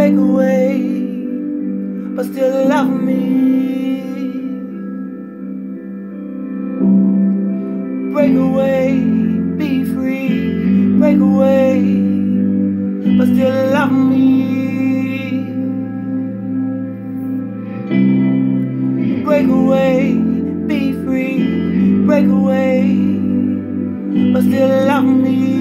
break away, but still love me. Break away, be free. Break away, but still love me. Break away, be free. Break away, but still love me.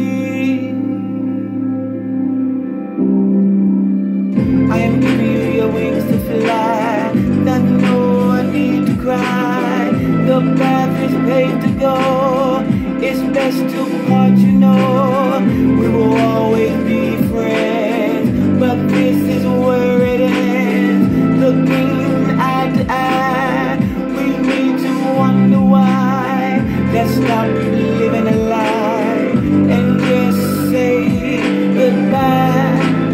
I am giving you your wings to fly. That you know I need to cry. The path is paved to go. It's best to part, you know. We will always be friends, but this is where it ends. Looking eye to eye, we need to wonder why. Let's stop living a lie and just say goodbye.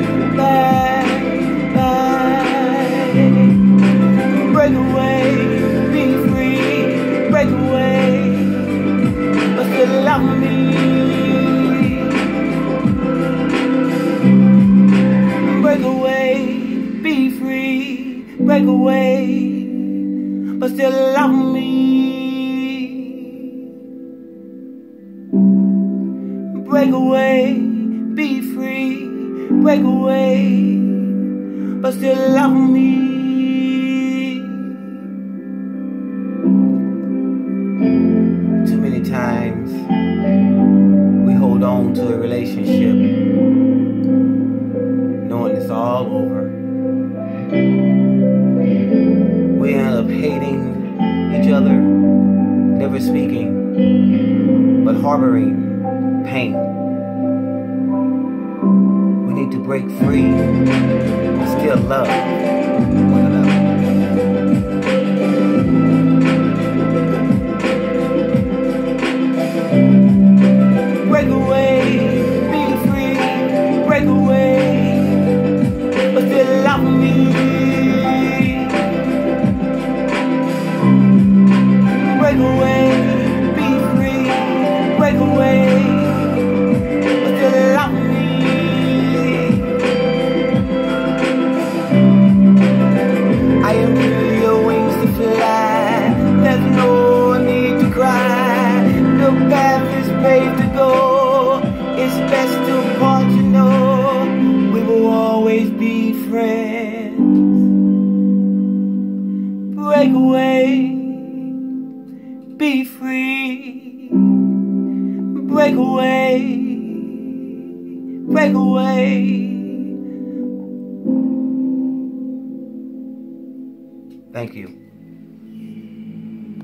Break away, be free. Break away, but still love me. Break away, be free. Break away, but still love me. Break away, be free. Break away, but still love me. Too many times we hold on to a relationship knowing it's all over. We end up hating each other, never speaking, but harboring pain. We need to break free and still love one another. Break away, be free. Break away, but still love me. Break away, be free. Break away, but still love me. I am giving your wings to fly. There's no need to cry. The path is paved to go. It's best to part, you know. We will always be friends. Break away, be free. Break away, break away. Thank you.